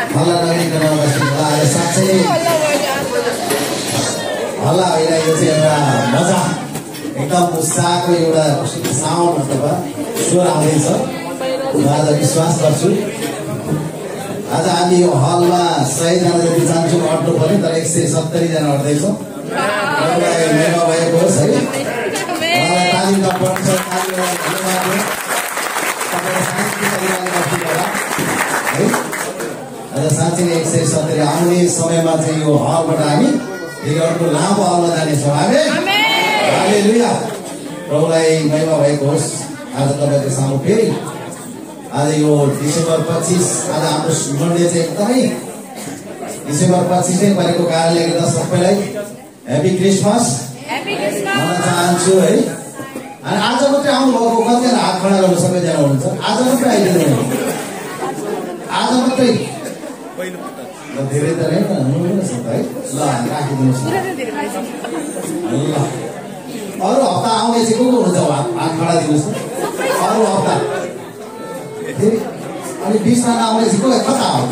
हल्ला नगरिकन बस्नुहोला। आज साँच्चै हल्ला भइरहेको चाहिँ एउटा मजा, एकदम उत्साहको एउटा साउन्ड अथवा स्वर आउँदैछ। म आज विश्वास गर्छु आज हामी यो हलमा 100 जना जति जान्छौँ, अट्नु पर्यो, तर 170 जना अट्दैछौँ। मेगा भएको होस् है। मलाई तालिम नपर्छ, आज साँच्चै 170 आउने समयमा चाहिँ यो हलबाट हामी फेरि अर्को लामो हलमा जानेछौँ। हालेलुया। प्रभुलाई महिमा भएको होस्। आज तपाईँको सामु फेरि आज यो डिसेम्बर 25 आज हाम्रो मन्डे चाहिँ एकदमै डिसेम्बर 25 चाहिँ परेको कारणले गर्दा सबैलाई ह्यापी क्रिसमस भन्न चाहन्छु है। अनि आज मात्रै आउनुभएको कतिजना हात खडा गर्नु, सबैजना हुनुहुन्छ। आज मात्रै आइदिनु, आज मात्रै धेरै त है। ल राखिदिनुहोस् न। ल अरू हप्ता आउने चाहिँ को हुन्छ हात खडा दिनुहोस् न। अरू हप्ता फेरि अनि 20 जना आउने चाहिँ को कता आउँछ?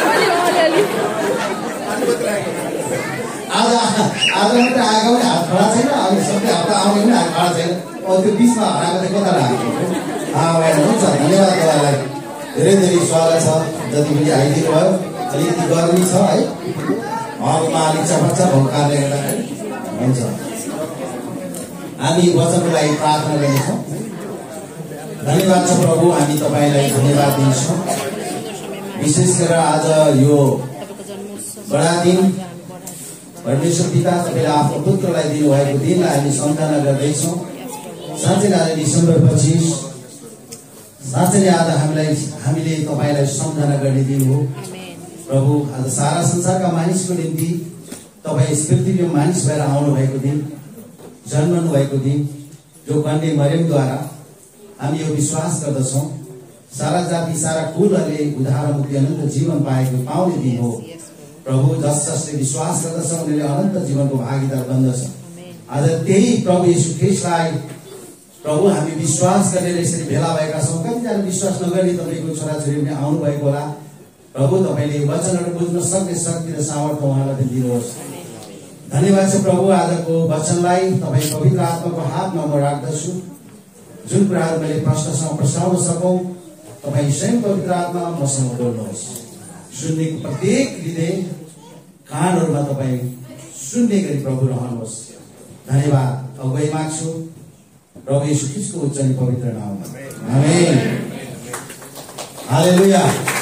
आज मात्रै आएको पनि हात खडा छैन, अनि सबै हप्ता आउने पनि हात खडा छैन। त्यो 20 मा हराएको चाहिँ कता राखेको? हुन्छ, धन्यवाद तपाईँलाई। धेरै धेरै स्वागत छ। जति पनि आइदिनु भयो। अलिकति गर्मी छ है, हलमा अलिक चपच्चा भएको कारणले गर्दाखेरि हुन्छ। हामी वचनको लागि प्रार्थना गर्नेछौँ। धन्यवाद छ प्रभु, हामी तपाईँलाई धन्यवाद दिन्छौँ। विशेष गरेर आज यो बडा दिन परमेश्वर पिता तपाईँले आफ्नो पुत्रलाई दिनुभएको दिनलाई हामी सम्झना गर्दैछौँ। साँच्चै आज डिसेम्बर 25 साँच्चै नै आज हामीले तपाईँलाई सम्झना गर्ने दिन हो प्रभु। आज सारा संसारका मानिसको निम्ति तपाईँ यस पृथ्वीमा मानिस भएर आउनु भएको दिन, जन्मनु भएको दिन, जो कन्या मरियमद्वारा हामी यो विश्वास गर्दछौँ सारा जाति सारा कुलहरूले उद्धार मुक्ति अनन्त जीवन पाउने दिन हो प्रभु। जसले विश्वास गर्दछ उनीहरूले अनन्त जीवनको भागीदार बन्दछ। आज त्यही प्रभु येशू ख्रीष्टलाई प्रभु हामी विश्वास गरेर यसरी भेला भएका छौँ। कतिजना विश्वास नगर्ने तपाईँको छोराछोरी पनि आउनु भएको होला प्रभु। तपाईँले वचनहरू बुझ्न सक्ने शक्ति र सामर्थ्य उहाँलाई दिनुहोस्। धन्यवाद छ प्रभु। आजको वचनलाई तपाईँ पवित्र आत्माको हातमा म राख्दछु। जुन कुराहरू मैले प्रश्नसँग प्रसाउन सकौँ तपाईँ स्वयं पवित्र आत्मा मसँग बोल्नुहोस्। सुन्नेको प्रत्येक हृदय कानहरूमा तपाईँ सुन्ने गरी प्रभु रहनुहोस्। धन्यवाद अगुवाई माग्छु प्रभु येशू ख्रीष्टको उच्च अनि पवित्र नाममा, आमेन। हालेलुया।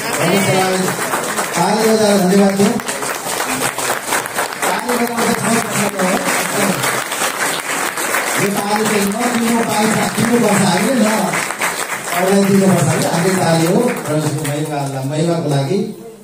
धन्यवाद दिउँ। महिमाको लागि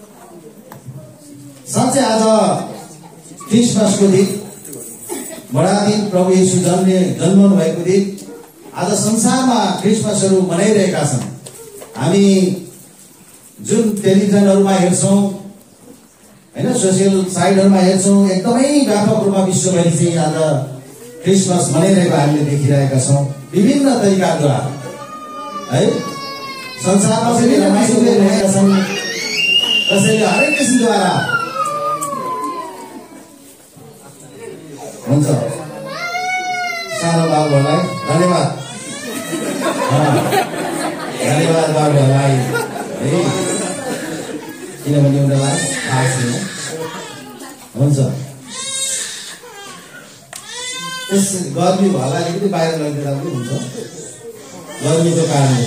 साँच्चै आज क्रिसमसको दिन, बडा दिन, प्रभु येशू जन्मनु भएको दिन। आज संसारमा क्रिसमसहरू मनाइरहेका छन्। हामी जुन टेलिभिजनहरूमा हेर्छौँ होइन, सोसियल साइटहरूमा हेर्छौँ, एकदमै व्यापक रूपमा विश्वभरि चाहिँ आज क्रिसमस मनाइरहेको हामीले देखिरहेका छौँ विभिन्न तरिकाद्वारा है। संसारमा विभिन्न किसिमले रहेका छन्। कसैले हरेक किसिमद्वारा हुन्छ। सानो बाबुहरूलाई धन्यवाद, धन्यवाद बाबुहरूलाई है, किनभने उनीहरूलाई थाहा छैन। हुन्छ, त्यस गर्मी होला अलिकति बाहिर लगिदिँदा पनि हुन्छ गर्मीको कारणले।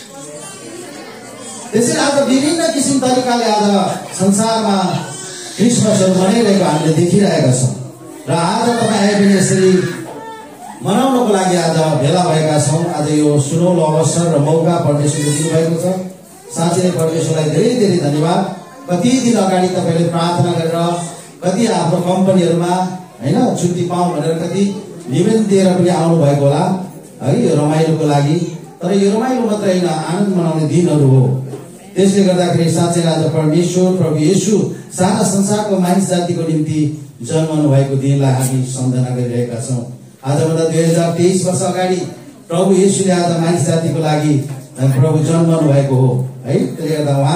त्यसैले आज विभिन्न किसिम तरिकाले आज संसारमा क्रिसमसहरू मनाइरहेको हामीले देखिरहेका छौँ। र आज तपाईँ पनि यसरी मनाउनको लागि आज भेला भएका छौँ। आज यो सुनौलो अवसर र मौका परमेश्वरले दिनुभएको छ। साँच्चै नै परमेश्वरलाई धेरै धेरै धन्यवाद। कति दिन अगाडि तपाईँले प्रार्थना गरेर कति आफ्नो कम्पनीहरूमा होइन छुट्टी पाउँ भनेर कति निवेदन दिएर पनि आउनु भएको होला है यो रमाइलोको लागि। तर यो रमाइलो मात्रै होइन, आनन्द मनाउने दिनहरू हो। त्यसले गर्दाखेरि साँच्चै आज परमेश्वर प्रभु येशू सारा संसारको मानिस जातिको निम्ति जन्मनु भएको दिनलाई हामी सम्झना गरिरहेका छौँ। आजभन्दा 2023 वर्ष अगाडि प्रभु येशूले आज मानिस जातिको लागि प्रभु जन्मनु भएको हो है। त्यसले गर्दा उहाँकै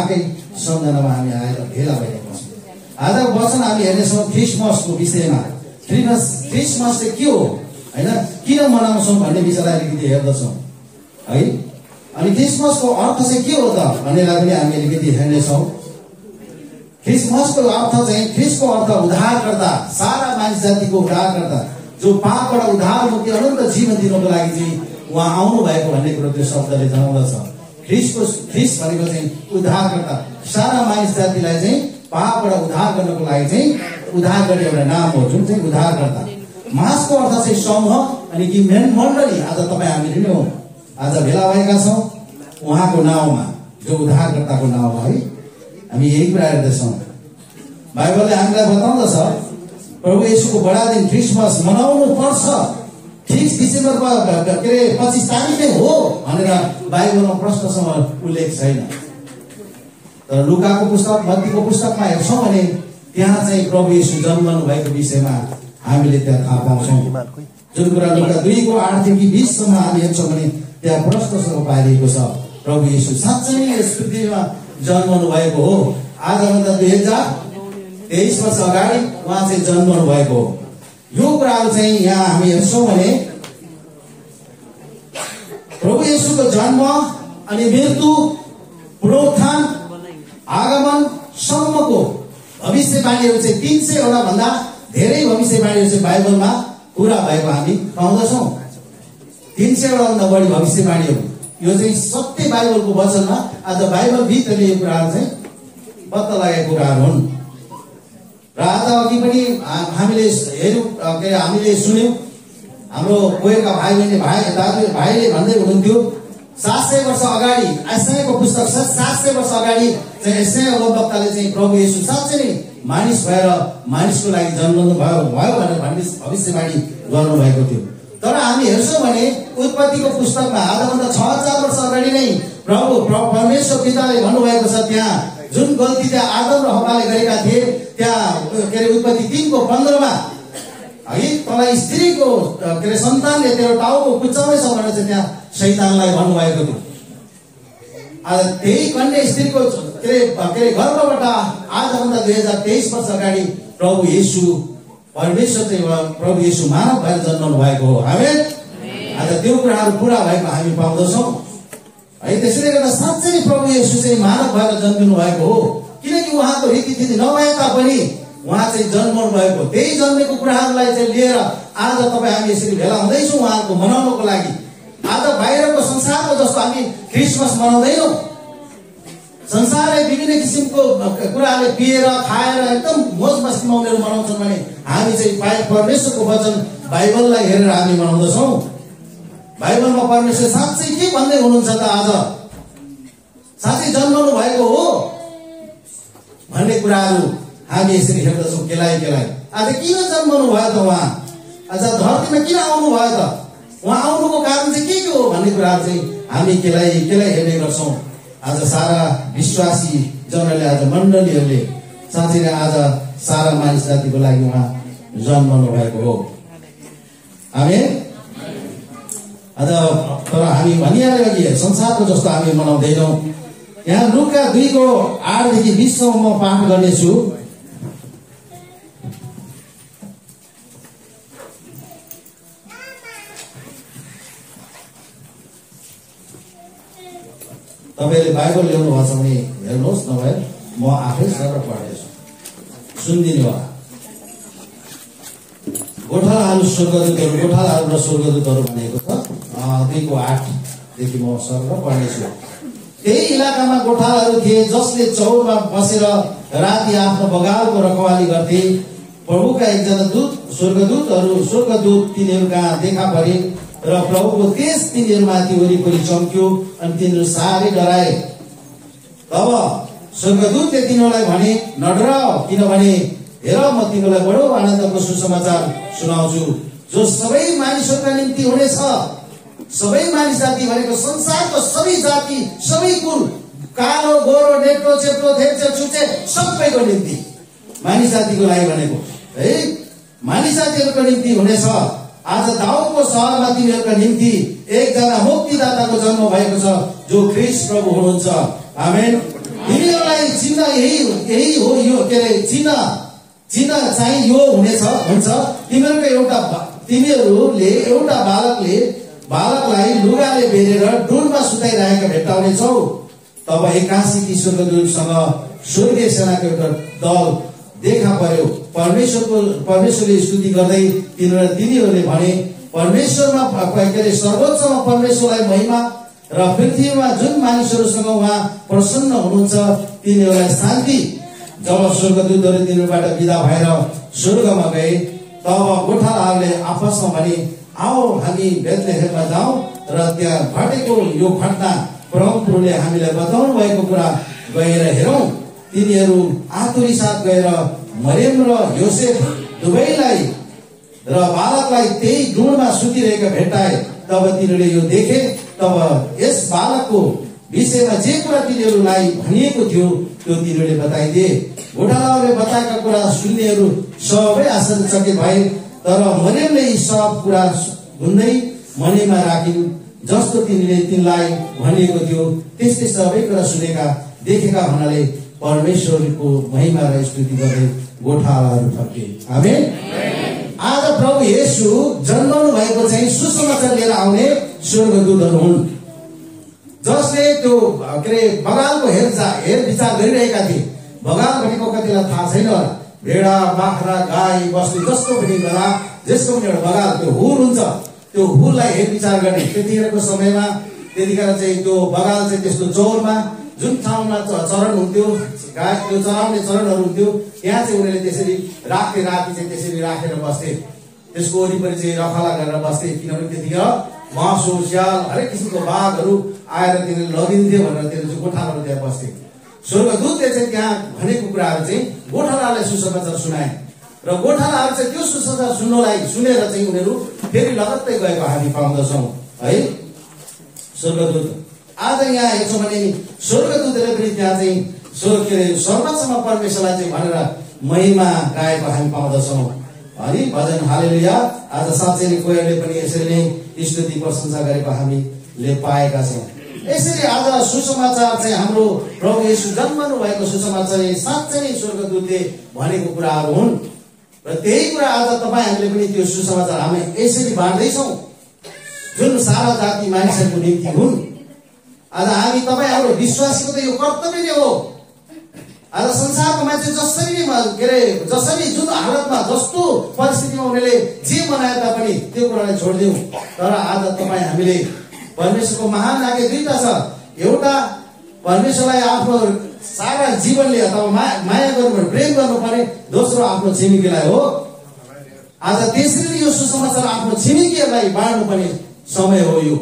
सम्झनामा हामी आएर भेला भइरहेका छौँ। आजको वचन हामी हेर्नेछौँ क्रिसमसको विषयमा। क्रिसमस चाहिँ के हो होइन, किन मनाउँछौँ भन्ने विषयलाई अलिकति हेर्दछौँ है। अनि क्रिसमसको अर्थ चाहिँ के हो त भन्नेलाई पनि हामी अलिकति हेर्नेछौँ। क्रिसमसको अर्थ चाहिँ, ख्रिस्टको अर्थ उद्धारकर्ता, सारा मानिस जातिको उद्धारकर्ता, जो पापबाट उद्धार मुक्ति अनन्त जीवन दिनको लागि चाहिँ उहाँ आउनु भएको भन्ने कुरो त्यो शब्दले जनाउँदछ। ख्रिस्ट भनेको चाहिँ उद्धारकर्ता, सारा मानिस जातिलाई चाहिँ पापबाट उद्धार गर्नको लागि चाहिँ उद्धार गर्ने एउटा नाम हो, जुन चाहिँ उद्धारकर्ता। मासको अर्थ चाहिँ समूह, अनि कि मण्डली। आज तपाईँ हामीले नै हो आज भेला भएका छौँ उहाँको नाउँमा, जो उद्धारकर्ताको नाउँमा है। हामी यही कुरा हेर्दैछौँ। बाइबलले हामीलाई बताउँदछ प्रभु येशूको बडा दिन क्रिसमस मनाउनु पर्छ। ठिक डिसेम्बरमा 25 तारिक नै हो भनेर बाइबलमा प्रश्नसँग उल्लेख छैन। तर लुकाको पुस्तक, मत्तीको पुस्तकमा हेर्छौँ भने त्यहाँ चाहिँ प्रभु येशू जन्मनु भएको विषयमा हामीले त्यहाँ थाहा पाउँछौँ। जुन कुरा लुका 2:8 देखि 20 सम्म हामी हेर्छौँ भने त्यहाँ प्रश्नसँग पारिएको छ प्रभु येशू साँच्चै नै यस पृथ्वीमा जन्मनु भएको हो। आजभन्दा 2023 वर्ष अगाडि उहाँ चाहिँ जन्मनु भएको हो। यो कुराहरू चाहिँ यहाँ हामी हेर्छौँ भने प्रभु येशूको जन्म अनि मृत्यु, पुनरुत्थान, आगमन सम्मको भविष्यवाणीहरू चाहिँ 300 वटा भन्दा धेरै भविष्यवाणीहरू चाहिँ बाइबलमा पूरा भएको हामी पाउँदछौँ। 300 वटा भन्दा बढी भविष्यवाणीहरू, यो चाहिँ सत्य बाइबलको वचनमा आज बाइबल भित्रले यो कुराहरू चाहिँ पत्ता लागेको कुराहरू हुन्। र आज अघि पनि हामीले हेर्यौँ, हामीले सुन्यौँ, हाम्रो कोहीका भाइले भन्दै हुनुहुन्थ्यो 700 वर्ष अगाडि एसायाको पुस्तक 700 वर्ष अगाडि चाहिँ एसाया वक्ताले चाहिँ प्रभु येशू साँच्चै नै मानिस भएर मानिसको लागि जन्मनु भयो भनेर भविष्यवाणी गर्नुभएको थियो। तर हामी हेर्छौँ भने उत्पत्तिको पुस्तकमा आजभन्दा 6000 वर्ष अगाडि नै प्रभु परमेश्वर पिताले भन्नुभएको छ, त्यहाँ जुन गल्ती त्यहाँ आदम र हव्वाले गरेका थिए, त्यहाँ उत्पत्ति 3:15 है, तँलाई स्त्रीको सन्तानले तेरो टाउको कुचाउनेछ भनेर चाहिँ त्यहाँ शैतानलाई भन्नुभएको थियो। आज त्यही कन्या स्त्रीको गर्भबाट आजभन्दा 2023 वर्ष अगाडि प्रभु येशू परमेश्वर चाहिँ प्रभु येशू मानव भएर जन्मनु भएको हो। आमेन। आज त्यो कुराहरू पुरा भएको हामी पाउँदछौँ है। त्यसैले गर्दा साँच्चै नै प्रभु येशू चाहिँ मानव भएर जन्मिनु भएको हो, किनकि उहाँको रीतिथिति नभए तापनि उहाँ चाहिँ जन्मनु भएको। त्यही जन्मेको कुराहरूलाई चाहिँ लिएर आज तपाईँ हामी यसरी भेला हुँदैछौँ उहाँको मनाउनको लागि। आज बाहिरको संसारको जस्तो हामी क्रिसमस मनाउँदैनौँ। संसारले विभिन्न किसिमको कुराहरूले पिएर खाएर एकदम मोज मस्तीमा उनीहरू मनाउँछन् भने हामी चाहिँ परमेश्वरको वचन बाइबललाई हेरेर हामी मनाउँदछौँ। बाइबलमा परमेश्वर साँच्चै के भन्दै हुनुहुन्छ त, आज साँच्चै जन्मनु भएको हो भन्ने कुराहरू हामी यसरी हेर्दछौँ। केलाई आज किन जन्मनु भयो त उहाँ, आज धरतीमा किन आउनु भयो त, उहाँ आउनुको कारण चाहिँ के हो भन्ने कुराहरू चाहिँ हामी केलाई हेर्ने गर्छौँ। आज सारा विश्वासी जनहरूले, आज मण्डलीहरूले साँच्चै नै आज सारा मानिस जातिको लागि उहाँ जन्मनु भएको हो। आमेन। आज तर हामी भनिहाल्यो कि संसारको जस्तो हामी मनाउँदैनौँ। यहाँ लुका 2:8 देखि 20 सम्म म पाठ गर्नेछु। तपाईँले बाइबल ल्याउनु भएको छ भने हेर्नुहोस्, नभए म आफै सर पढ्नेछु, सुनिदिनु होला। गोठालाहरू स्वर्गदूतहरू, गोठालाहरू र स्वर्गदूतहरू भनेको छ 2:8 देखि म सर पढ्नेछु। त्यही इलाकामा गोठालाहरू थिए जसले चौरमा बसेर राति आफ्नो बगालको रखवाली गर्थे। प्रभुका एकजना स्वर्गदूत तिनीहरू कहाँ देखा परे र प्रभुको तेज तिनीहरूमाथि वरिपरि चम्क्यो अनि तिनीहरू साह्रै डराए। तब स्वर्गदूतले तिनीहरूलाई भने, नडराओ, किनभने हेर म तिमीलाई बडो आनन्दको सुसमाचार सुनाउँछु, जो सबै मानिसहरूका निम्ति हुनेछ। सबै मानिस जाति भनेको संसारको सबै जाति, सबै कुल, कालो गोरो नेप्रो चेप्रो थेप्चे छुचे सबैको निम्ति मानिस जातिको लागि भनेको है, मानिस जातिहरूको निम्ति हुनेछ। आज दाउदको सहरमा तिनीहरूका निम्ति एकजना मुक्तिदाताको जन्म भएको छ, जो ख्रीष्ट प्रभु हुनुहुन्छ। आमेन। तिमीहरूलाई चिन्ह यही हो, यो के अरे चिन्ह चाहिँ यो हुन्छ तिमीहरूले एउटा बालकलाई लुगाले बेरेर डुलमा सुताइरहेका भेट्टाउनेछौ। तब एक्कासी ती स्वर्गदूतसँग स्वर्गीय सेनाको एउटा दल देखा पर्यो। परमेश्वरले स्तुति गर्दै तिनीहरूले भने, परमेश्वरमा सर्वोच्चमा परमेश्वरलाई महिमा र पृथ्वीमा जुन मानिसहरूसँग उहाँ प्रसन्न हुनुहुन्छ तिनीहरूलाई शान्ति। जब स्वर्गदूतहरू तिनीहरूबाट विदा भएर स्वर्गमा गए, तब गोठालाहरूले आपसमा भने, आओ हामी बेथलेहेममा जाउँ र त्यहाँ घटेको यो घटना परमप्रभुले हामीलाई बताउनु भएको कुरा गएर हेरौँ। तिनीहरू आतुरी साथ गएर मरियम र योसेफ दुवैलाई र बालकलाई त्यही डुँडमा सुतिरहेका भेट्टाए। तब तिनीहरूले यो देखे। तब यस बालकको विषयमा जे कुरा तिनीहरूलाई भनिएको थियो त्यो तिनीहरूले बताइदिए। गोठालाहरूले बताएका कुरा सुन्नेहरू सबै आश्चर्यचकित भए। तर मरियमले यी सब कुरा सुन्दै मनैमा राखिन्, जस्तो तिनलाई भनिएको थियो त्यस्तै सबै कुरा सुनेका देखेका हुनाले परमेश्वरको महिमा र स्तुति गर्दै गोठालाहरू फर्के। आमेन। आज प्रभु येशू जन्माउनु भएको चाहिँ सुसमाचार लिएर आउने स्वर्गदूतहरू हुन्, जसले त्यो के अरे बगालको हेरविचार गरिरहेका थिए। बगाल भनेको कतिलाई थाहा छैन होला, भेडा बाख्रा गाई बस्तु जस्तो पनि गरा जसको पनि एउटा बगाल त्यो हुल हुन्छ। त्यो हुललाई हेरविचार गर्ने त्यतिखेरको समयमा त्यतिखेर चाहिँ त्यो बगाल चाहिँ त्यस्तो चौरमा जुन ठाउँमा चरण हुन्थ्यो, गाई त्यो चराउने चरणहरू हुन्थ्यो, त्यहाँ चाहिँ उनीहरूले त्यसरी राति चाहिँ त्यसरी राखेर बस्थे। त्यसको वरिपरि चाहिँ रखाला गरेर बस्थे, किनभने त्यतिखेर मासु स्याल हरेक किसिमको बाघहरू आएर तिनीहरूले लगिन्थे भनेर तिनीहरू चाहिँ गोठालाहरू त्यहाँ बस्थे। स्वर्गदूतले चाहिँ त्यहाँ भनेको कुराहरू चाहिँ गोठालालाई सुसमाचार सुनाए र गोठालाहरू चाहिँ त्यो सुसमाचार सुनेर चाहिँ उनीहरू फेरि लगत्तै गएको हामी पाउँदछौँ है। स्वर्गदूत आज यहाँ हेर्छौँ भने स्वर्गदूतले पनि त्यहाँ चाहिँ सर्वोच्चमा परमेश्वरलाई चाहिँ भनेर महिमा गाएको हामी पाउँदछौँ है। भजन हालेलुया। आज साँच्चै नै कोहीले पनि यसरी नै स्तुति प्रशंसा गरेको हामीले पाएका छौँ। यसरी आज सुसमाचार चाहिँ हाम्रो प्रभु येशू जन्मनु भएको सुसमाचार साँच्चै नै स्वर्गदूतले भनेको कुराहरू हुन् र त्यही कुरा आज तपाईँ हामीले पनि त्यो सुसमाचार हामी यसरी बाँड्दैछौँ जुन सारा जाति मानिसहरूको निम्ति हुन्। आज हामी तपाईँ हाम्रो विश्वासीको त यो कर्तव्य नै हो। आज संसारको मान्छे जसरी जुन हालतमा जस्तो परिस्थितिमा उनीहरूले जे बनाए तापनि त्यो कुरालाई छोडिदिउँ। तर आज तपाईँ हामीले परमेश्वरको महान आज्ञा दुईटा छ। एउटा परमेश्वरलाई आफ्नो सारा जीवनले अथवा माया गर्नु प्रेम गर्नुपर्ने, दोस्रो आफ्नो छिमेकीलाई हो। आज त्यसरी यो सुसमाचार आफ्नो छिमेकीहरूलाई बाँड्नु पर्ने समय हो यो।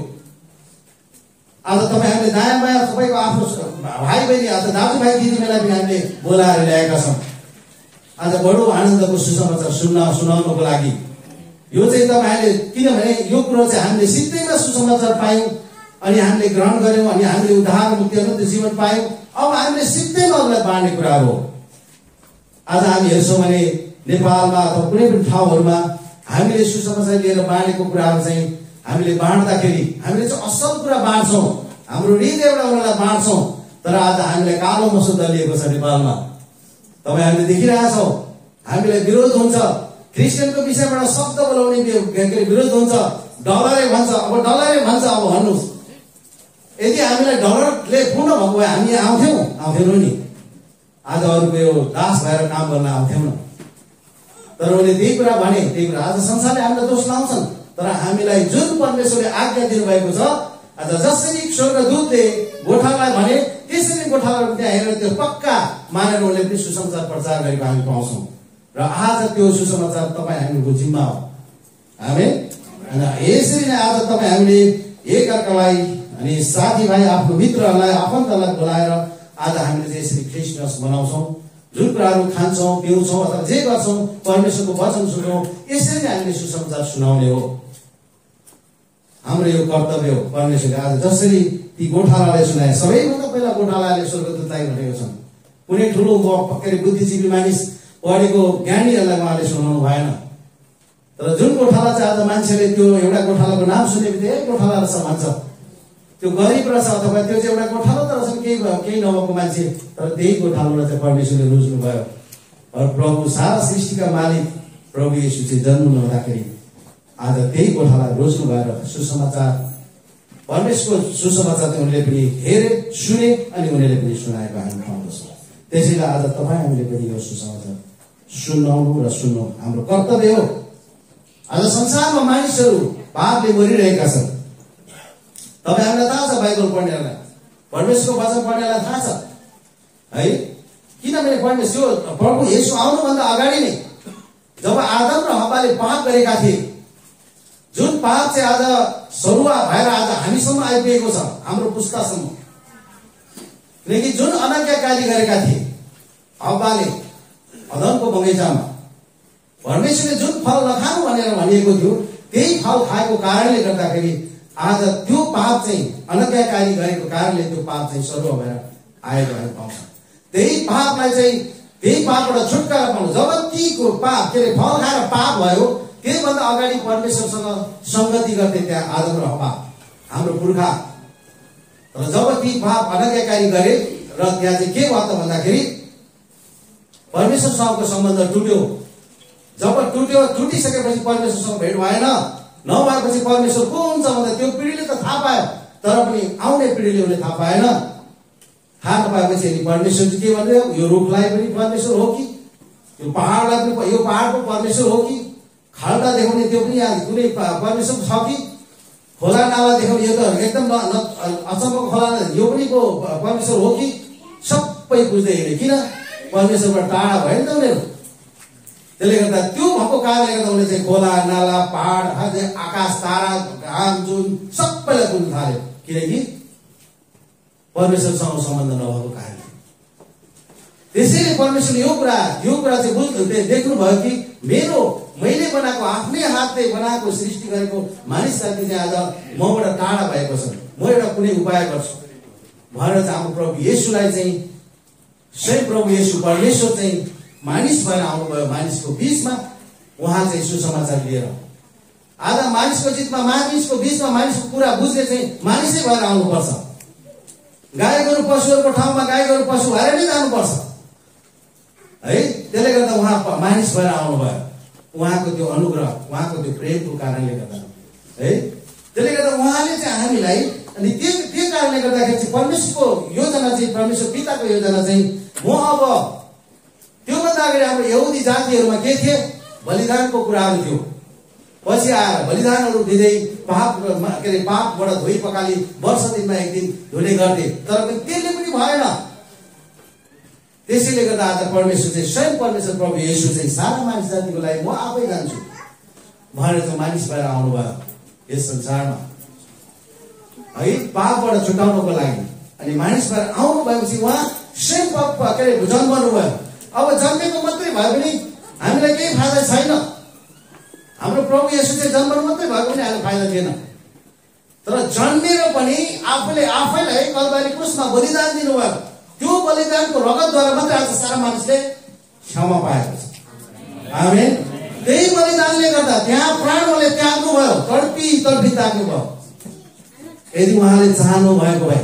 आज तपाईँ हामीले दायाँ बायाँ तपाईँको आफ्नो भाइ बहिनी अथवा दाजुभाइ दिदीबहिनीलाई पनि हामीले बोलाएर ल्याएका छौँ आज बडो आनन्दको सुसमाचार सुनाउनको लागि। यो चाहिँ तपाईँहरूले किनभने यो कुरो चाहिँ हामीले सिधैमा सुसमाचार पायौँ अनि हामीले ग्रहण गऱ्यौँ अनि हामीले उद्धार मुक्ति अनन्त जीवन पायौँ। अब हामीले सिधैमा अरूलाई बाँड्ने कुराहरू हो। आज हामी हेर्छौँ भने नेपालमा अथवा कुनै पनि ठाउँहरूमा हामीले सुसमाचार लिएर बाँडेको कुराहरू चाहिँ हामीले बाँड्दाखेरि हामीले चाहिँ असल कुरा बाँड्छौँ, हाम्रो हृदयबाट उनीहरूलाई बाँड्छौँ। तर आज हामीलाई कालो मसो दलिएको छ नेपालमा। तपाईँ हामीले देखिरहेछौँ, हामीलाई विरोध हुन्छ। क्रिस्चियनको विषयबाट शब्द बोलाउने विरोध हुन्छ। डलरै भन्छ, अब डलरै भन्छ, अब भन्नुहोस्। यदि हामीलाई डलरले पूर्ण भएको भए हामी आउँथ्यौँ नि। आज अरूको यो दास भएर काम गर्न आउँथ्यौँ न। तर उनले त्यही कुरा भने, त्यही कुरा आज संसारले हामीलाई दोष लाउँछन्। तर हामीलाई जुन परमेश्वरले आज्ञा दिनुभएको छ, आज जसरी स्वर्गदूतले गोठालाई भने त्यसरी गोठालाहरू त्यहाँ हेरेर त्यो पक्का मानेर उनले पनि सुसमाचार प्रचार गरेको हामी पाउँछौँ। र आज त्यो सुसमाचार तपाईँ हामीको जिम्मा हो। आमेन। यसरी नै आज तपाईँ हामीले एकअर्कालाई अनि साथीभाइ आफ्नो मित्रहरूलाई आफन्तलाई बोलाएर आज हामीले चाहिँ यसरी क्रिसमस मनाउँछौँ। जुन कुराहरू खान्छौँ पिउँछौँ अथवा जे गर्छौँ परमेश्वरको वचन सुन्छौँ, यसरी नै हामीले सुसमाचार सुनाउने हो। हाम्रो यो कर्तव्य हो। परमेश्वरले आज जसरी ती गोठालालाई सुनाए, सबैभन्दा पहिला गोठालाले स्वर्गदूतलाई भनेको छन्। कुनै ठुलो बुद्धिजीवी मानिस पढेको ज्ञानीहरूलाई उहाँले सुनाउनु भएन। तर जुन गोठाला चाहिँ आज मान्छेले त्यो एउटा गोठालाको नाम सुने बित्तिकै गोठाला रहेछ भन्छ। त्यो गरिब रहेछ अथवा त्यो चाहिँ एउटा गोठालो त रहेछ केही नभएको मान्छे, तर त्यही गोठालोलाई चाहिँ परमेश्वरले रोज्नु भयो। प्रभु सारा सृष्टिका मालिक प्रभु येशू चाहिँ जन्म नहुँदाखेरि आज त्यही गोठालाई रोज्नु भएर सुसमाचार, परमेश्वरको सुसमाचार चाहिँ उनीहरूले पनि हेरे, सुने अनि उनीहरूले पनि सुनाएको हामी पाउँदछौँ। त्यसैले आज तपाईँ हामीले पनि यो सुसमाचार सुनाउनु र सुन्नु हाम्रो कर्तव्य हो। आज संसारमा मानिसहरू पापले मरिरहेका छन्। तपाईँ हामीलाई थाहा छ, बाइबल पढ्नेहरूलाई, परमेश्वरको वचन पढ्नेलाई थाहा छ है। किनभने परमेश्वर प्रभु येशू आउनुभन्दा अगाडि नै जब आदम र हव्वाले पाप गरेका थिए, जुन पाप चाहिँ आज सरुवा भएर आज हामीसम्म आइपुगेको छ, हाम्रो पुस्तासम्म, किनकि जुन अनाज्ञाकारी गरेका थिए हव्वाले अदनको बगैँचामा, परमेश्वरले जुन फल नखानु भनेर भनिएको थियो, त्यही फल खाएको कारणले गर्दाखेरि आज त्यो पाप चाहिँ अनाज्ञाकारी गरेको कारणले त्यो पाप चाहिँ सरुवा भएर आएको हामी पाउँछौँ। त्यही पापलाई चाहिँ, त्यही पापबाट छुटकारा पाउनु, जब तीको पाप के अरे फल खाएर पाप भयो, त्योभन्दा अगाडि परमेश्वरसँग संगति गर्थे त्यहाँ आदम र हव्वा हाम्रो पुर्खा। तर जब ती पाप अनाज्ञाकारी गरे र त्यहाँ चाहिँ के भयो त भन्दाखेरि परमेश्वरसँगको सम्बन्ध टुट्यो। जब टुट्यो, टुटिसकेपछि परमेश्वरसँग भेट भएन, नभएपछि परमेश्वर को हुन्छ भन्दा त्यो पिँढीले त थाहा पायो, तर पनि आउने पिँढीले उसले थाहा पाएन। थाहा नपाएपछि परमेश्वर चाहिँ के भन्यो, यो रुखलाई पनि परमेश्वर हो कि, यो पहाडलाई पनि, यो पहाडको परमेश्वर हो कि, खाल्डा देखाउने त्यो पनि कुनै परमेश्वर छ कि, खोला नाला देखाउने यो त एकदम अचम्मको खोला यो पनि को परमेश्वर हो कि, सबै बुझ्दै हिँडे। किन? परमेश्वरबाट टाढा भयो नि त उनीहरू। त्यसले गर्दा त्यो भएको कारणले गर्दा उनीहरूले चाहिँ खोला नाला पहाड आकाश तारा घाम जुन सबैलाई बुझ्न थाल्यो, किनकि परमेश्वरसँग सम्बन्ध नभएको कारणले। त्यसैले परमेश्वरले यो कुरा चाहिँ देख्नुभयो कि मैले बनाएको, आफ्नै हातले बनाएको, सृष्टि गरेको मानिस जाति चाहिँ आज मबाट टाढा भएको छ, म एउटा कुनै उपाय गर्छु भनेर चाहिँ हाम्रो प्रभु येशूलाई चाहिँ, स्वयं प्रभु येशू परमेश्वर चाहिँ मानिस भएर आउनुभयो मानिसको बीचमा। उहाँ चाहिँ सुसमाचार लिएर आज मानिसको बीचमा मानिसको कुरा बुझ्ने चाहिँ मानिसै भएर आउनुपर्छ। गाई गोरु पशुहरूको ठाउँमा गाई गोरु पशु भएर नै जानुपर्छ है। त्यसले गर्दा उहाँ मानिस भएर आउनुभयो, उहाँको त्यो अनुग्रह, उहाँको त्यो प्रेमको कारणले गर्दा है। त्यसले गर्दा उहाँले चाहिँ हामीलाई, अनि त्यो कारणले गर्दाखेरि चाहिँ परमेश्वरको योजना चाहिँ, परमेश्वर पिताको योजना चाहिँ, म अब त्योभन्दा अगाडि हाम्रो यहुदी जातिहरूमा के थिए, बलिदानको कुराहरू थियो। पछि आएर बलिदानहरू दिँदै पापबाट धोइ पखाली वर्ष दिनमा एक दिन धुने गर्थे, तर पनि त्यसले पनि भएन। त्यसैले गर्दा आज परमेश्वर चाहिँ, स्वयं परमेश्वर प्रभु येशू चाहिँ सारा मानिस जातिको लागि म आफै जान्छु भनेर चाहिँ मानिस भएर आउनुभयो यस संसारमा है, पापबाट छुटाउनको लागि। अनि मानिस भएर आउनु भएपछि उहाँ स्वयं जन्मनु भयो। अब जन्मेको मात्रै भए पनि हामीलाई केही फाइदा छैन। हाम्रो प्रभु येशू चाहिँ जन्मनु मात्रै भएको पनि हामीलाई फाइदा थिएन, तर जन्मेर पनि आफैलाई कल्वारी क्रुसमा बलिदान दिनुभयो। त्यो बलिदानको रगतद्वारा मात्रै आज सारा मानिसले क्षमा पाएको छ। आमेन। त्यही बलिदानले गर्दा त्यहाँ प्राण उहाँले त्याग्नु भयो, तडपी त्याग्नु भयो। यदि उहाँले चाहनु भएको भए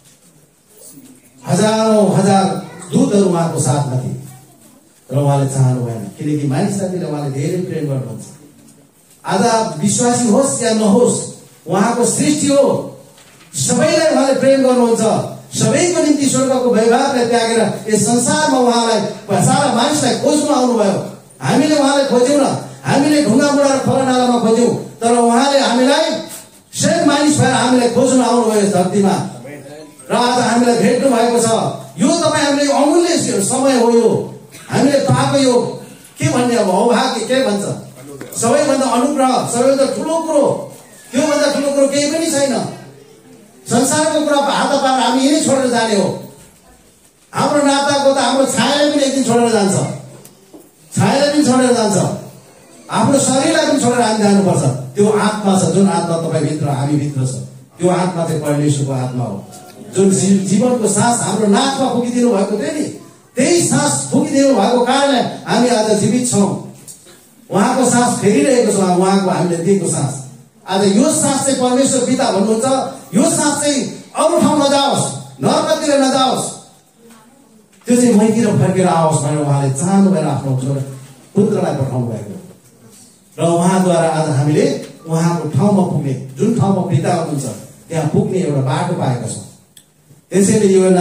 हजार दूतहरू उहाँको साथमा थिए, तर उहाँले चाहनु भएन, किनकि मानिस जातिले उहाँले धेरै प्रेम गर्नुहुन्छ। आज विश्वासी होस् या नहोस्, उहाँको सृष्टि हो, सबैलाई उहाँले प्रेम गर्नुहुन्छ। सबैको निम्ति स्वर्गको वैभवलाई त्यागेर यस संसारमा उहाँलाई सारा मानिसलाई खोज्नु आउनुभयो। हामीले उहाँलाई खोज्यौँ न, हामीले ढुङ्गा मुढा र खोला नालामा खोज्यौँ, तर उहाँले हामीलाई स्वयं मानिस भएर हामीलाई खोज्नु आउनुभयो यस धरतीमा र आज हामीलाई भेट्नु भएको छ। यो तपाईँ हामीले अमूल्य समय हो। यो हामीले पाएको यो के भन्ने, अब हौभाग्य के भन्छ, सबैभन्दा अनुग्रह, सबैभन्दा ठुलो कुरो, त्योभन्दा ठुलो कुरो केही पनि छैन। संसारको कुरा हात पारेर हामी यही छोडेर जाने हो। हाम्रो नाताको त हाम्रो छायालाई पनि एक दिन छोडेर जान्छ, छायालाई पनि छोडेर जान्छ, आफ्नो शरीरलाई पनि छोडेर हामी जानुपर्छ। त्यो आत्मा छ, जुन आत्मा तपाईँभित्र हामीभित्र छ, त्यो आत्मा चाहिँ परमेश्वरको आत्मा हो। जुन जीवनको सास हाम्रो नाकमा फुकिदिनु भएको थियो नि, त्यही सास फुकिदिनु भएको कारणले हामी आज जीवित छौँ। उहाँको सास फेरिरहेको छ, उहाँको हामीले दिएको सास। आज यो सास चाहिँ परमेश्वर पिता भन्नुहुन्छ, यो सास चाहिँ अरू ठाउँ नजाओस्, नरकतिर नजाओस्, त्यो चाहिँ मैतिर फर्केर आओस् भनेर उहाँले चाहनु भएर आफ्नो पुत्रलाई पठाउनु भएको र उहाँद्वारा आज हामीले उहाँको ठाउँमा पुग्ने, जुन ठाउँमा पिता हुनुहुन्छ त्यहाँ पुग्ने एउटा बाटो पाएका छौँ। त्यसैले योना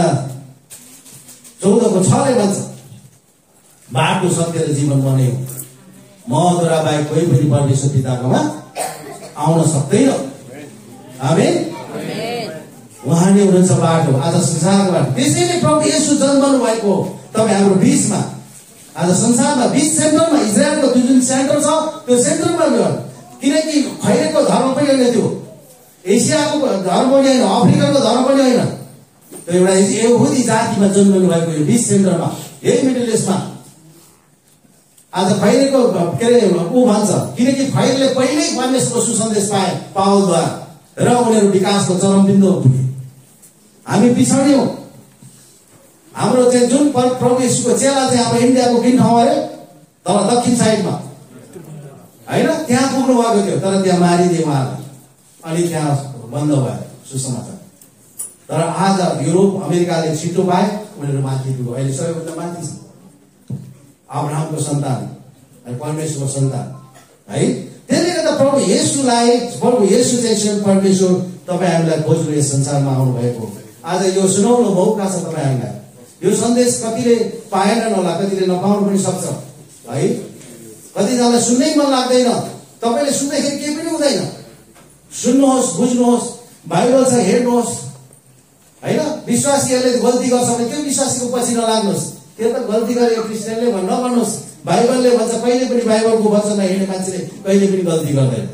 14:6 भन्छ, बाटो सत्य र जीवन म नै हो, मद्वारा बाहेक कोही पनि परमेश्वर पिताकोमा आउन सक्दैन। आमेन। उहाँ नै हुनुहुन्छ बाटो, आज संसारको बाटो। त्यसैले प्रभु येशू जन्मनु भएको तपाईँ हाम्रो बिचमा, आज संसारमा बिच सेन्टरमा, इजरायलको जुन सेन्टर छ त्यो सेन्टरमा गयो। किनकि खैरेको धर्म पनि होइन, त्यो एसियाको धर्म पनि होइन, अफ्रिकाको धर्म पनि होइन, त्यो एउटा यहुदी जातिमा जन्मनु भएको यो बिच सेन्टरमा, यही मिडल इस्टमा आज खैरेको के अरे ऊ भन्छ, किनकि खैरले पहिल्यै परमेश्वरको सुसन्देश पाए पावलद्वारा र उनीहरू विकासको चरम बिन्दुमा पुगे। हामी पछाडि हौँ। हाम्रो चाहिँ जुन प्रभु येशूको चेला चाहिँ अब इन्डियाको किन ठाउँ अरे तल दक्षिण साइडमा होइन, त्यहाँ पुग्नु भएको थियो, तर त्यहाँ मारिदिए उहाँलाई, अनि त्यहाँ बन्द भयो सुसमाचार। तर आज युरोप अमेरिकाले छिटो पाए, उनीहरू माथि पुग्यो, अहिले सबैभन्दा माथि छ। अब्राहमको सन्तान, परमेश्वरको सन्तान है। त्यसले गर्दा प्रभु येशूलाई, प्रभु येशू चाहिँ स्वयं परमेश्वर तपाईँ हामीलाई खोज्नु यस संसारमा आउनु भएको। आज यो सुनाउनु मौका छ तपाईँ हामीलाई। यो सन्देश कतिले पाएनन् होला, कतिले नपाउनु पनि सक्छ है। कतिजनालाई सुन्नै मन लाग्दैन, तपाईँले सुन्दाखेरि केही पनि हुँदैन। सुन्नुहोस्, बुझ्नुहोस्, बाइबल छ हेर्नुहोस् होइन। विश्वासीहरूले गल्ती गर्छ भने त्यो विश्वासीको पछि नलाग्नुहोस्, त्यो त गल्ती गरेको क्रिस्चियनले नभन्नुहोस्। बाइबलले भन्छ कहिले पनि बाइबलको वचनमा हिँड्ने मान्छेले कहिले पनि गल्ती गर्दैन।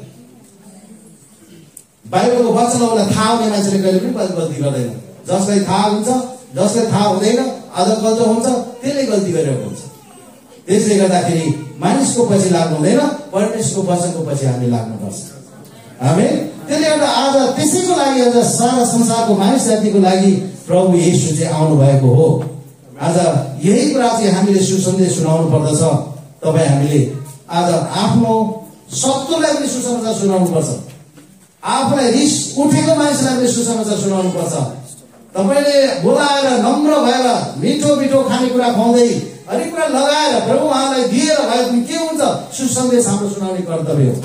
बाइबलको वचनलाई थाहा हुने मान्छेले कहिले पनि गल्ती गर्दैन। जसलाई थाहा हुन्छ, जसलाई थाहा हुँदैन, अझ गल्ती हुन्छ, त्यसले गल्ती गरेको हुन्छ। त्यसले गर्दाखेरि मानिसको पछि लाग्नु हुँदैन, परमेश्वरको वचनको पछि हामी लाग्नुपर्छ। आमेन। त्यसले गर्दा आज त्यसैको लागि आज सारा संसारको मानिस जातिको लागि प्रभु येशू चाहिँ आउनु भएको हो। आज यही कुरा चाहिँ हामीले सुसन्देश सुनाउनु पर्दछ। तपाईँ हामीले आज आफ्नो शत्रुलाई पनि सुसमाचार सुनाउनु पर्छ, आफूलाई रिस उठेको मानिसलाई पनि सुसमाचार सुनाउनु पर्छ। तपाईँले बोलाएर नम्र भएर मिठो मिठो खानेकुरा खुवाउँदै हरेक कुरा लगाएर प्रभु उहाँलाई दिएर भए पनि के हुन्छ, सुसन्देश हाम्रो सुनाउने कर्तव्य हो।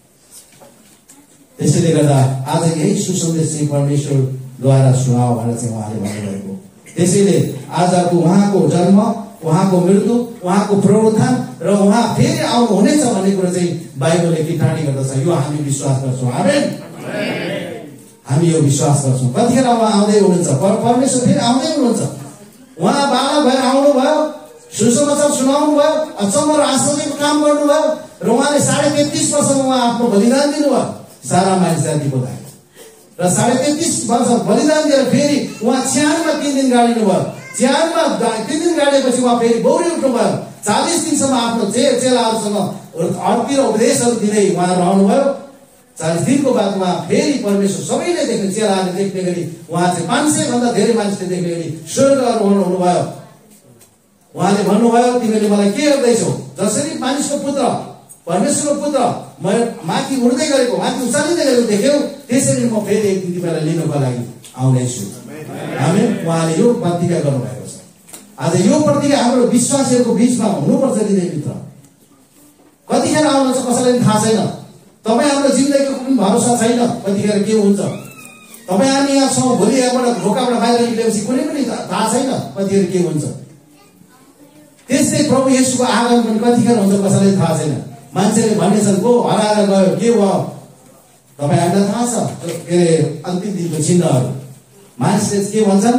त्यसैले गर्दा आज यही सुसन्देश चाहिँ परमेश्वरद्वारा सुनाओ भनेर चाहिँ उहाँले भन्नुभएको। त्यसैले आजको उहाँको जन्म, उहाँको मृत्यु, उहाँको पुनरुत्थान र उहाँ फेरि आउनु हुनेछ भन्ने कुरा चाहिँ बाइबलले टिप्पणी गर्दछ। यो हामी विश्वास गर्छौँ। आमेन। हामी यो विश्वास गर्छौँ। कतिखेर उहाँ आउँदै हुनुहुन्छ, परमेश्वर फेरि आउँदै हुनुहुन्छ। उहाँ बालक भएर आउनुभयो, सुसमाचार सुनाउनु भयो, अचम्म र आश्चर्यको काम गर्नुभयो र उहाँले 33.5 वर्षमा उहाँ आफ्नो बलिदान दिनुभयो सारा मानिस जातिको लागि। र 33.5 वर्ष बलिदान दिएर फेरि उहाँ च्यानमा 3 दिन गाडिनु भयो। च्यानमा 3 दिन गाडेपछि उहाँ फेरि बौरी उठ्नु भयो। 40 दिनसम्म आफ्नो चेलाहरूसँग अर्तिर उपदेशहरू दिँदै उहाँ रहनुभयो। 40 दिनको बाद उहाँ फेरि परमेश्वर सबैले देख्ने, चेलाहरूले देख्ने गरी उहाँ चाहिँ 500 भन्दा धेरै मानिसले देख्ने गरी स्वर्ग आरोहण हुनुभयो। उहाँले भन्नुभयो, तिमीले मलाई के गर्दैछौ? जसरी मानिसको पुत्र, परमेश्वरको पुत्र म माथि उड्दै गरेको, माथि उचालिँदै गरेको देख्यौ, त्यसरी म फेरि एक दिन तिमीलाई लिनको लागि आउनेछु। आमेन। उहाँले यो प्रतिज्ञा गर्नुभएको छ। आज यो प्रतिज्ञा हाम्रो विश्वासीहरूको बिचमा हुनुपर्छ। हृदयभित्र कतिखेर आउनुहुन्छ कसैलाई पनि थाहा छैन। तपाईँ हाम्रो जिन्दगीको पनि भरोसा छैन, कतिखेर के हुन्छ। तपाईँ हामी यहाँ छौँ, भोलि यहाँबाट ढोकाबाट बाहिर निक्लेपछि कुनै पनि थाहा छैन कतिखेर के हुन्छ। त्यस्तै प्रभु येशूको आगमन पनि कतिखेर हुन्छ कसैलाई थाहा छैन। मान्छेले भन्नेछन् को हराएर गयो, के भयो, तपाईँ हामीलाई थाहा छ के अरे अन्तिम दिनको चिन्हहरू। मानिसले के भन्छन्,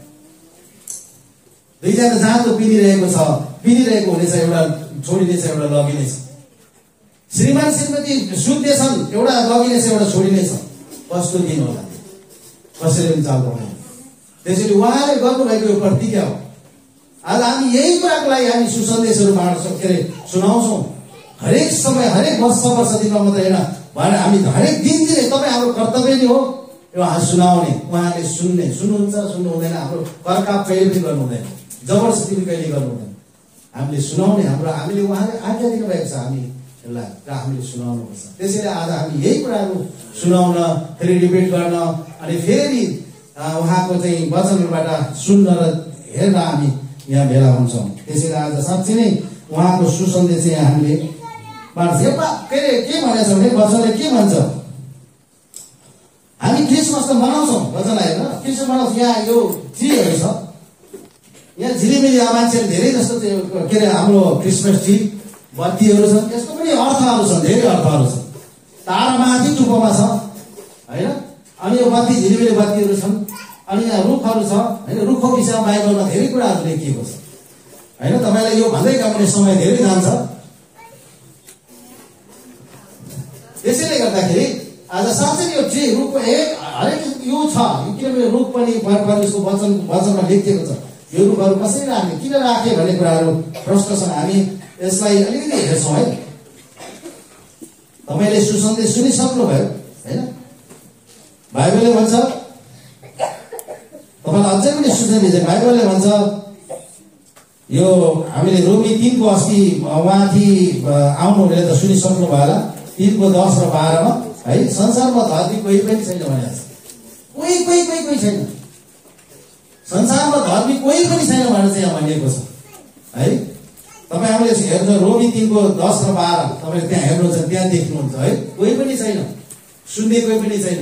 दुईजना जाँतो पिनिरहेको छ, पिनिरहेको हुनेछ, एउटा छोडिनेछ, एउटा लगिनेछ। श्रीमान श्रीमती सुत्नेछन्, एउटा लगिनेछ, एउटा छोडिनेछ। कस्तो दिन होला, कसैले पनि चाल पाउँदैन। त्यसैले उहाँले गर्नुभएको यो प्रतिज्ञा हो। आज हामी यही कुराको लागि हामी सुसन्देशहरू बाँड्छौँ, के अरे सुनाउँछौँ। हरेक समय, हरेक वर्ष दिनमा मात्रै होइन, भनेर हामी हरेक दिन दिने तपाईँ हाम्रो कर्तव्य नै हो यो सुनाउने। उहाँले सुन्ने, सुन्नुहुन्छ, सुन्नु हुँदैन। हाम्रो कर्का कहिले पनि गर्नु हुँदैन, जबरजस्ती पनि कहिले गर्नु हुँदैन। हामीले सुनाउने, हाम्रो हामीले उहाँले आज्ञा दिनुभएको छ। हामी यसलाई हामीले सुनाउनुपर्छ। त्यसैले आज हामी यही कुराहरू सुनाउन, फेरि रिपिट गर्न, अनि फेरि उहाँको चाहिँ वचनहरूबाट सुन्न र हेर्न हामी यहाँ भेला हुन्छौँ। त्यसैले आज साँच्चै नै उहाँको सुसन्देश चाहिँ हामीले के भनेछ भने वचनले के भन्छ, हामी क्रिसमस त मनाउँछौँ, वचन हेर्न क्रिसमस मनाउँछौँ। यहाँ यो ट्रीहरू छ, यहाँ झिलिमिली मान्छेहरू धेरै जस्तो के अरे हाम्रो क्रिसमस ट्री बत्तीहरू छन्, यसको पनि अर्थहरू छन्, धेरै अर्थहरू छन्। तारामाथि टुप्पोमा छ होइन, अनि यो बत्ती झिलिमिली बत्तीहरू छन्, अनि यहाँ रुखहरू छ होइन, रुखको विषयमा बाइबलमा धेरै कुराहरू लेखिएको छ होइन। तपाईँलाई यो भन्दै गयो समय धेरै जान्छ। त्यसैले गर्दाखेरि आज साँच्चै यो ट्री रुखको हरेक यो छ, किनभने रुख पनि परमेश्वरको वचनमा लेखिएको छ। यो रुखहरू कसरी राख्ने, किन राखे भन्ने कुराहरू प्रश्न छन्। हामी यसलाई अलिकति हेर्छौँ है। तपाईँले सुसन्देश सुनिसक्नुभयो होइन, बाइबलले भन्छ, तपाईँलाई अझै पनि सुसन्देश बाइबलले भन्छ, यो हामीले रोमी 3 को अस्ति उहाँथि आउनुहुने त सुनिसक्नु भयो होला, 3 को 10 र 12 मा है, संसारमा धर्ती कोही पनि छैन भनेको छ। कोही छैन संसारमा, धर्मी कोही पनि छैन भनेर चाहिँ यहाँ भनिएको छ है। तपाईँ हामीले हेर्नु रोमी 3 को 10 र 12, तपाईँले त्यहाँ हेर्नुहुन्छ, त्यहाँ देख्नुहुन्छ है, कोही पनि छैन, सुन्ने कोही पनि छैन।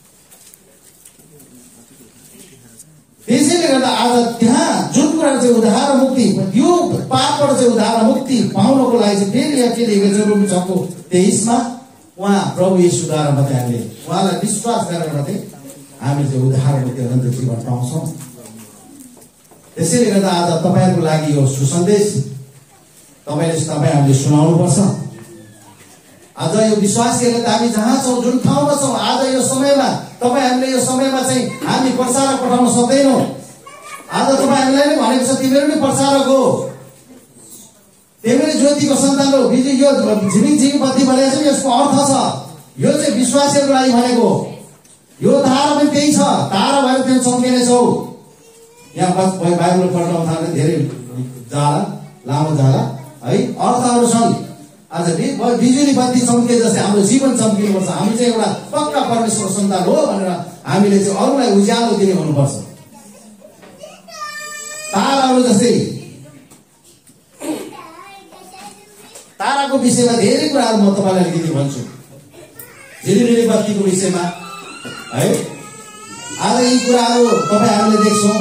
त्यसैले गर्दा आज त्यहाँ जुन कुरा चाहिँ उद्धार मुक्ति, यो पापबाट चाहिँ उद्धार मुक्ति पाउनको लागि चाहिँ फेरि यहाँ के लेखेको छ रोमी 6 को 23 मा, उहाँ प्रभु येशूद्वारा मात्रै हामीले उहाँलाई विश्वास गरेर मात्रै हामीले चाहिँ उद्धार मुक्ति अनन्त जीवन पाउँछौँ। त्यसैले गर्दा आज तपाईँहरूको लागि यो सुसन्देश तपाईँ हामीले सुनाउनुपर्छ। आज यो विश्वासीहरूले त हामी जहाँ छौँ, जुन ठाउँमा छौँ, आज यो समयमा तपाईँ हामीले यो समयमा चाहिँ हामी प्रचारक पठाउन सक्दैनौँ। आज तपाईँ हामीलाई नै भनेको छ, तिमीहरू नै प्रचारक हो, तिमीले ज्योतिको सन्तान हो। यो झिमिङ बत्ती भनेको छ, यसको अर्थ छ, यो चाहिँ विश्वासीहरूको लागि भनेको। यो धारा पनि त्यही छ, तारा भएर त्यहाँ चम्किनेछौ। यहाँ बाइबल पढ्न थाल्ने धेरै जाला, लामो जाला है, अर्थहरू छन्। आज बिजुली बत्ती चम्के जस्तै हाम्रो जीवन चम्किनुपर्छ। हामी चाहिँ एउटा पक्का परमेश्वरको सन्तान हो भनेर हामीले चाहिँ अरूलाई उज्यालो दिने हुनुपर्छ। ताराहरू जस्तै, ताराको विषयमा धेरै कुराहरू म तपाईँलाई लिने भन्छु, झिलिमिली बत्तीको विषयमा है। आज यी कुराहरू तपाईँ हामीले देख्छौँ।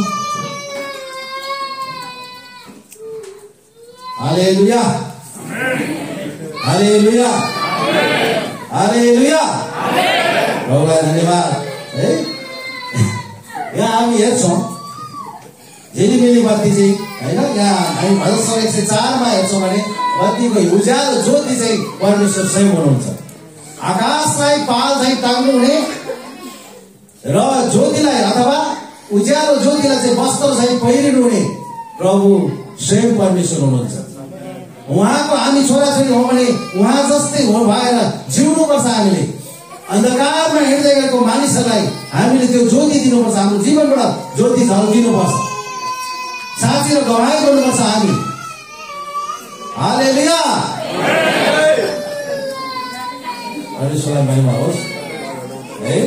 हालेलुया, हालेलुया, हालेलुया, प्रभुलाई धन्यवाद है। यहाँ हामी हेर्छौँ झिलिमिली बत्ती चाहिँ होइन, यहाँ हामी भजन 104 मा हेर्छौँ भने बत्तीको उज्यालो ज्योति चाहिँ परमेश्वर स्वयं हुनुहुन्छ। आकाशलाई पाल चाहिँ टाङ्नु हुने र ज्योतिलाई अथवा उज्यालो ज्योतिलाई चाहिँ वस्त्र चाहिँ पहिरिनु हुने प्रभु स्वयं परमेश्वर हुनुहुन्छ। उहाँको हामी छोराछोरी हो भने उहाँ जस्तै हो भएर जिउनुपर्छ। हामीले अन्धकारमा हिँड्दै गरेको मानिसहरूलाई हामीले त्यो ज्योति दिनुपर्छ। हाम्रो जीवनबाट ज्योति झल्किनुपर्छ, साँची र गवाही गर्नुपर्छ हामी। हालेलुया, परमेश्वरलाई महिमा होस् है।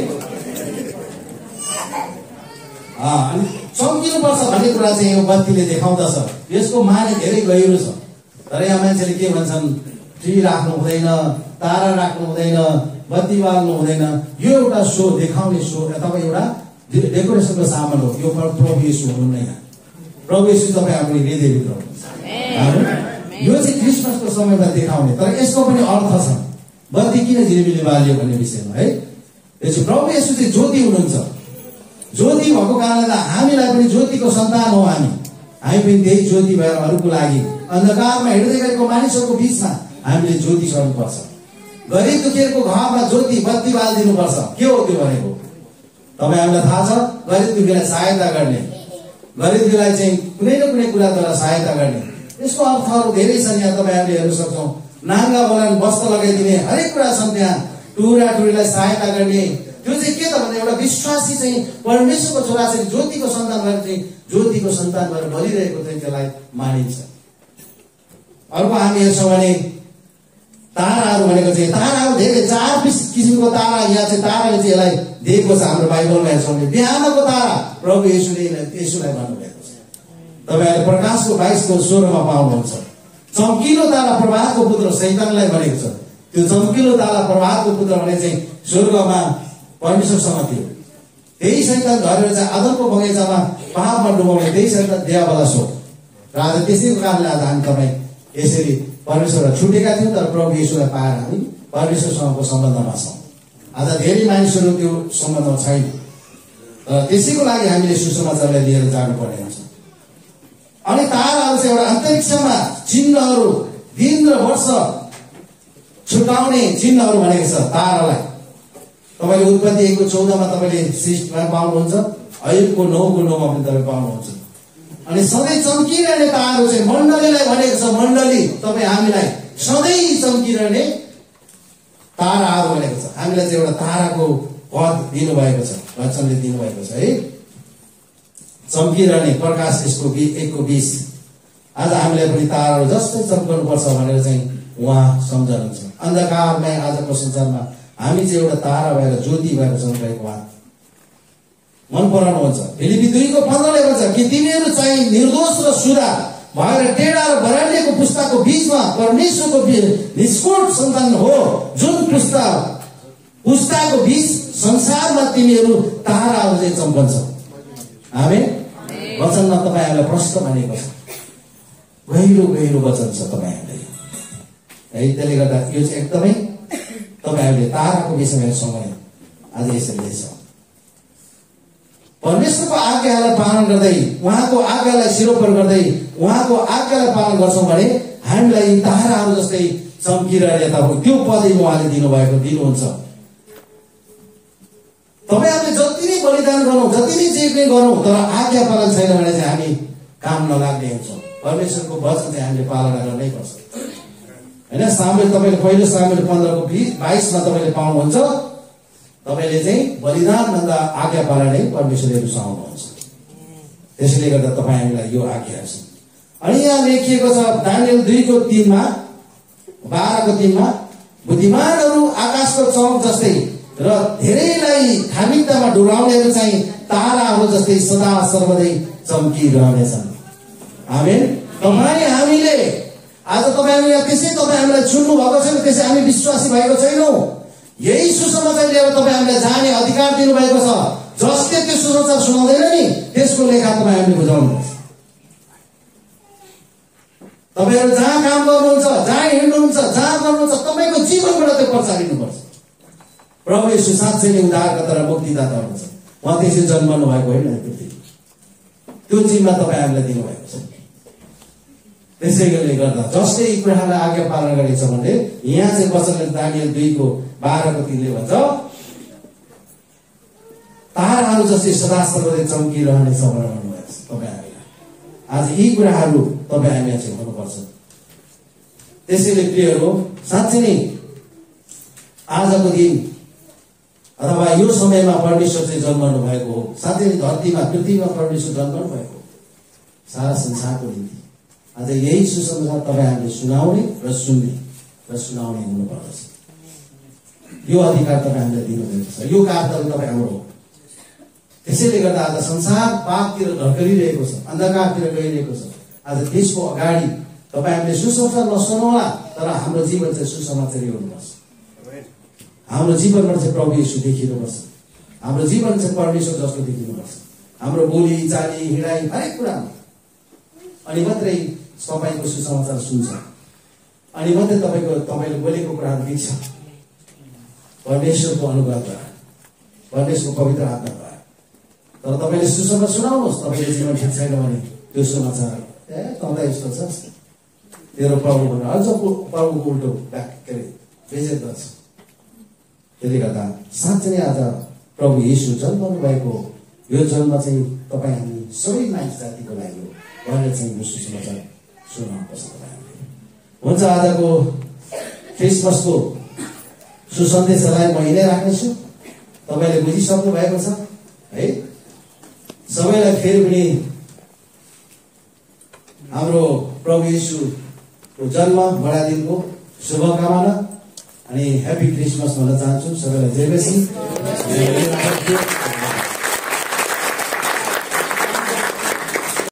अनि चम्किनुपर्छ भन्ने कुरा चाहिँ यो बत्तीले देखाउँदछ। यसको माने धेरै गहिरो छ, तर यहाँ मान्छेले के भन्छन्, ट्री राख्नु हुँदैन, तारा राख्नु हुँदैन, बत्ती बाल्नु हुँदैन। यो एउटा सो देखाउने सो अथवा एउटा डेकोरेसनको सामान हो। यो प्रभु येशू हुनुहुन्न। यहाँ प्रभु येशू तपाईँ हाम्रो हृदयभित्र हुनुहुन्छ। यो चाहिँ क्रिसमसको समयमा देखाउने, तर यसको पनि अर्थ छ। बत्ती किन झिलिमिली बाल्यो भन्ने विषयमा है। यो चाहिँ प्रभु येशू चाहिँ ज्योति हुनुहुन्छ। ज्योति भएको कारणले हामीलाई पनि ज्योतिको सन्तान हो। हामी पनि त्यही ज्योति भएर अरूको लागि अन्धकारमा हिँड्दै गरेको मानिसहरूको बिचमा हामीले ज्योति सर्नुपर्छ। गरिब दुखीहरूको घरमा ज्योति बत्ती बालिदिनुपर्छ। के हो त्यो भनेको? तपाईँ हामीलाई थाहा छ, गरिब दुखीलाई सहायता गर्ने, गरिब दुखीलाई चाहिँ कुनै न कुनै कुराद्वारा सहायता गर्ने। यसको अर्थहरू धेरै छन्। यहाँ तपाईँ हामीले हेर्न सक्छौँ। नाङ्गा बोलान वस्त्र लगाइदिने, हरेक कुरा छन् त्यहाँ। टुरा टुरीलाई सहायता गर्ने, त्यो चाहिँ के त भन्दा एउटा विश्वासी चाहिँ परमेश्वरको छोराछोरी ज्योतिको सन्तान भएर चाहिँ ज्योतिको सन्तान भएर बलिरहेको चाहिँ त्यसलाई मानिन्छ। अर्को हामी हेर्छौँ भने ताराहरू भनेको चाहिँ ताराहरू धेरै 4 किसिमको तारा यहाँ चाहिँ ताराले चाहिँ यसलाई दिएको छ। हाम्रो बाइबलमा हेर्छौँ भने बिहानको तारा प्रभु येशूलाई भन्नुभएको छ। तपाईँहरूले प्रकाशको 22:16 पाउनुहुन्छ। चम्किलो तारा प्रभातको पुत्र शैतानलाई भनेको छ। त्यो चम्किलो तारा प्रभातको पुत्र भने चाहिँ स्वर्गमा परमेश्वरसँग थियो। त्यही शैतान झरेर चाहिँ आदमको बगैँचामा पापमा डुबाउने त्यही शैतान दियाबलास हो। र आज त्यसैको कारणले आज हामी तपाईँ यसरी परमेश्वरलाई छुटेका थियौँ, तर प्रभु येशूलाई पाएर हामी परमेश्वरसँगको सम्बन्धमा छौँ। आज धेरै मानिसहरू त्यो सम्बन्धमा छैन, र त्यसैको लागि हामीले सुसमाचारलाई लिएर जानुपर्ने हुन्छ। अनि ताराहरू चाहिँ एउटा अन्तरिक्षमा चिन्हहरू, दिन र वर्ष छुटाउने चिन्हहरू भनेको छ तारालाई। तपाईँले उत्पत्ति 1:14 तपाईँले सृष्टिमा पाउनुहुन्छ, अयुबको 9:9 पनि तपाईँ पाउनुहुन्छ। अनि सधैँ चम्किरहने ताराहरू चाहिँ मण्डलीलाई भनेको छ। मण्डली तपाईँ हामीलाई सधैँ चम्किरहने ताराहरू भनेको छ। हामीलाई चाहिँ एउटा ताराको पद दिनुभएको छ, वचनले दिनुभएको छ है। चम्किरहने प्रकाश यसको 1:20। आज हामीलाई पनि ताराहरू जस्तै चम्कनुपर्छ भनेर चाहिँ उहाँ सम्झनुहुन्छ। अन्धकारमै आजको संसारमा हामी चाहिँ एउटा तारा भएर ज्योति भएर चम्केको उहाँ मन पराउनुहुन्छ। फिलिपी 2:15 भन्छ कि तिमीहरू चाहिँ निर्दोष र सुधा भएर टेढा र बरालिएको पुस्ताको बीचमा परमेश्वरको निष्फुट सन्तान हो, जुन पुस्ताको बीच संसारमा तिमीहरू ताराहरू चाहिँ चम्कन्छ। आमेन। वचनमा तपाईँहरूलाई प्रश्न भनेको छ, गहिरो गहिरो वचन छ तपाईँहरूलाई है। त्यसले गर्दा यो चाहिँ एकदमै तपाईँहरूले ताराको विषयमा समय आज यसरी छ। परमेश्वरको आज्ञालाई पालन गर्दै, उहाँको आज्ञालाई सिरोपर गर्दै, उहाँको आज्ञालाई पालन गर्छौँ भने हामीलाई ताराहरू जस्तै चम्किरहेर त्यो पदै उहाँले दिनुहुन्छ। तपाईँहरूले जति नै बलिदान गरौँ, जति नै जे पनि गरौँ, तर आज्ञा पालन छैन भने चाहिँ हामी काम नलाग्ने हुन्छौँ। परमेश्वरको वचन चाहिँ हामीले पालना गर्नै पर्छ होइन। सामुएल तपाईँले पहिलो सामुएल 15:22 तपाईँले पाउनुहुन्छ। तपाईँले चाहिँ बलिदान भन्दा आज्ञा पालनै परमेश्वरले रुचाउनुहुन्छ। त्यसैले गर्दा तपाईँ हामीलाई यो आज्ञा छ। अनि यहाँ लेखिएको छ दानियल 2:12 बुद्धिमानहरू आकाशको चमक जस्तै र धेरैलाई धार्मिकतामा डुलाउनेहरू चाहिँ ताराहरू जस्तै सदा सर्वदै चम्किरहनेछन्। आमेन। तपाईँ हामीले आज तपाईँ त्यसै तपाईँ हामीलाई चुन्नु भएको छैन, त्यसै हामी विश्वासी भएको छैनौँ। यही सुसमाचार लिएर तपाईँ हामीलाई जाने अधिकार दिनुभएको छ। जसले त्यो सुसमाचार सुनाउँदैन नि त्यसको लेखा तपाईँ हामीले बुझाउनुपर्छ। तपाईँहरू जहाँ काम गर्नुहुन्छ, जहाँ हिँड्नुहुन्छ, जहाँ गर्नुहुन्छ, तपाईँको जीवनबाट त्यो प्रचारिनुपर्छ। प्रभु येशू साँच्चै नै उद्धारकर्ता र मुक्तिदाता हुनुहुन्छ। उहाँ त्यसै जन्मनु भएको होइन, त्यो जिम्मा तपाईँ हामीलाई दिनुभएको छ। त्यसैले गर्दा जसले यी कुराहरूलाई आज्ञा पालन गरेको छ भने यहाँ चाहिँ वचनले दानियल 2:12 भन्छ ताराहरू जस्तै सदा सर्वदै चम्किरहनेछ भनेर भन्नुभएको छ तपाईँ हामीलाई। आज यी कुराहरू तपाईँ हामीलाई चाहिँ हुनुपर्छ। त्यसैले प्रियहरू, साँच्चै नै आजको दिन अथवा यो समयमा परमेश्वर चाहिँ जन्मनु भएको हो। साँच्चै नै धरतीमा पृथ्वीमा परमेश्वर जन्मनु भएको हो सारा संसारको निम्ति। आज यही सुसमाचार तपाईँ हामीले सुनाउने र सुन्ने र सुनाउने हुनुपर्दछ। यो अधिकार तपाईँ हामीलाई दिनुभएको छ। यो कार्य तपाईँ हाम्रो हो। त्यसैले गर्दा आज संसार पापतिर ढल्किरहेको छ, अन्धकारतिर गइरहेको छ। आज त्यसको अगाडि तपाईँ हामीले सुसमाचार नसुनाउला, तर हाम्रो जीवन चाहिँ सुसमाचारी हुनुपर्छ। हाम्रो जीवनमा चाहिँ प्रभु येशू देखिनुपर्छ। हाम्रो जीवन चाहिँ परमेश्वर जस्तो देखिनुपर्छ। हाम्रो बोली चाली हिँडाइ हरेक कुरामा। अनि मात्रै तपाईँको सुसमाचार सुन्छ, अनि मात्रै तपाईँले बोलेको कुराहरू देख्छ परमेश्वरको अनुग्रहद्वारा, परमेश्वरको पवित्र आत्माद्वारा। तर तपाईँले सुसमाचार सुनाउनुहोस्। तपाईँले जीवन ठिक छैन भने त्यो समाचार तँलाई यस्तो छ तेरो प्रभु भनेर अझ प्रभुको उल्टो के अरे बेजेत गर्छ। त्यसले गर्दा साँच्चै नै आज प्रभु येशू जन्मनु भएको यो जन्म चाहिँ तपाईँ हामी सबै मानिस जातिको लागि हो भनेर चाहिँ यो सुसमाचार सुनाउनुपर्छ तपाईँहरूले। हुन्छ, आजको क्रिसमसको सुसन्देशलाई म यहीँ राख्नेछु। तपाईँले बुझिसक्नु भएको छ है। सबैलाई फेरि पनि हाम्रो प्रभु येशूको जन्म बढादिनको शुभकामना अनि ह्यापी क्रिसमस भन्न चाहन्छु सबैलाई जय मसी।